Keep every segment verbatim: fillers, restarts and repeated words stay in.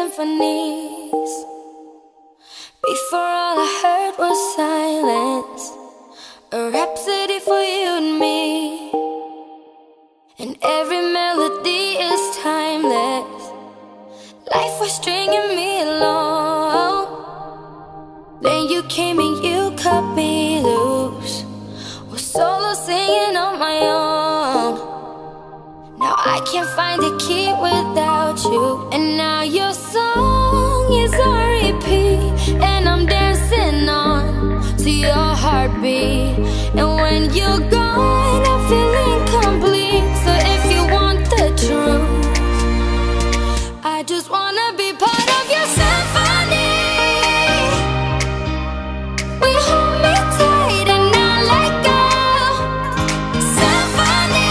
symphonies. Before all I heard was silence, a rhapsody for you and me. And every melody is timeless. Life was stringing me along. Then you came and you cut me loose. Was solo singing on my own. Now I can't find a key without you. And now your song is on repeat, and I'm dancing on to your heartbeat. And when you're gone, I feel incomplete. So if you want the truth, I just wanna be part of your symphony. We hold me tight and not let go. Symphony,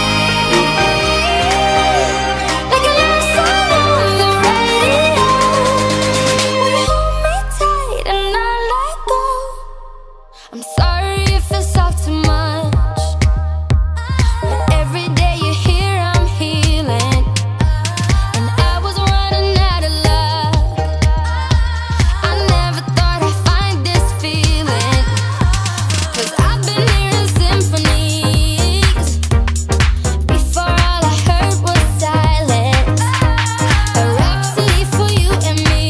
like a love song on the radio. We hold me tight and not let go. I'm sorry if it's all too much, but every day you're here I'm healing. And I was running out of luck. I never thought I'd find this feeling, 'cause I've been hearing symphonies. Before all I heard was silence, a rhapsody for you and me.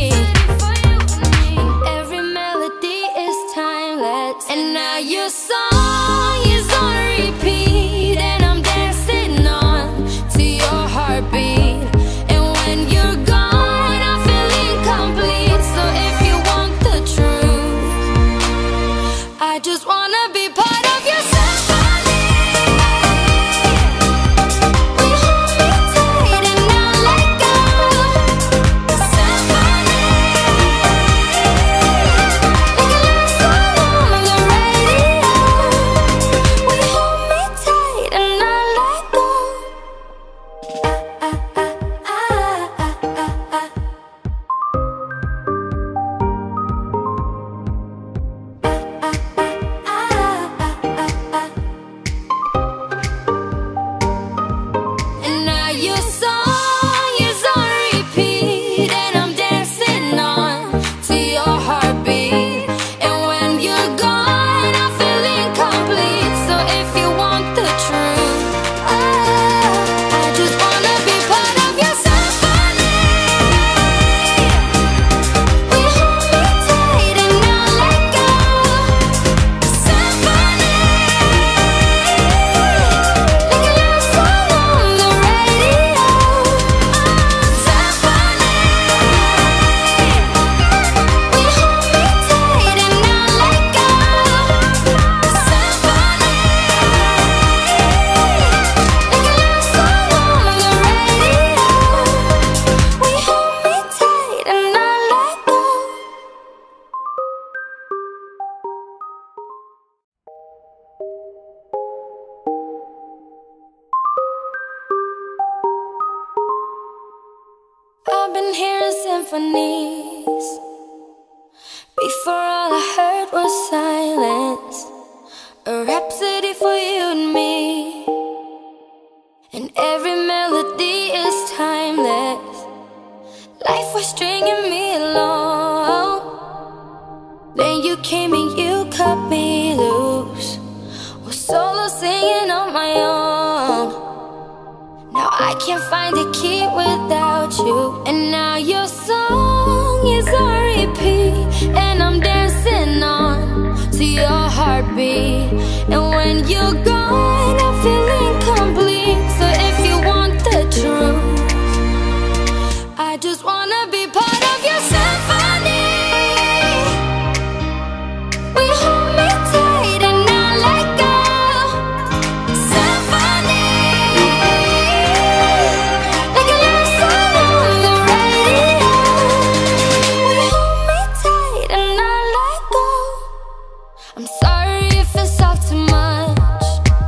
And every melody is timeless. And now your song is on repeat, and I'm dancing on to your heartbeat. And when you're gone, I feel incomplete. So if you want the truth, I just wanna be part of your symphony. We hold me tight and not let go. Symphony, like a love song on the radio. We hold me tight and not let go. Ah, ah, ah, ah, ah, ah, ah. And now your song is on repeat, and I'm dancing on to your heartbeat. And when you're gone, I feel incomplete. So if you want the truth, oh, I just wanna be part of your symphony. We hold me tight and not let go. Symphony, like a love song on the radio. Symphony, we hold me tight and not let go. Symphony, like a love song on the radio. We hold me tight and not let go. I've been hearing symphonies. Before all I heard was silence, a rhapsody for you and me. And every melody is timeless. Life was stringing me along. Then you came and you cut me loose. Was solo singing on my own. Now I can't find a key without you. And now your song is on repeat, and I'm dancing on to your heartbeat. And when you're gone, I feel incomplete. So if you want the truth, I just wanna be part of your symphony. We hold me tight and not let go. Symphony, like a love song on the radio. We hold me tight and not let go. I'm sorry if it's all too much,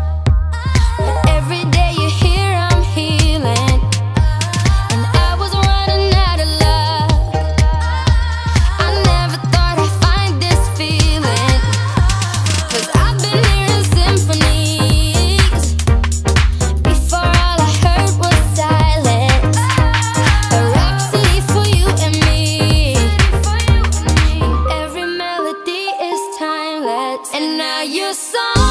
And now you're sorry.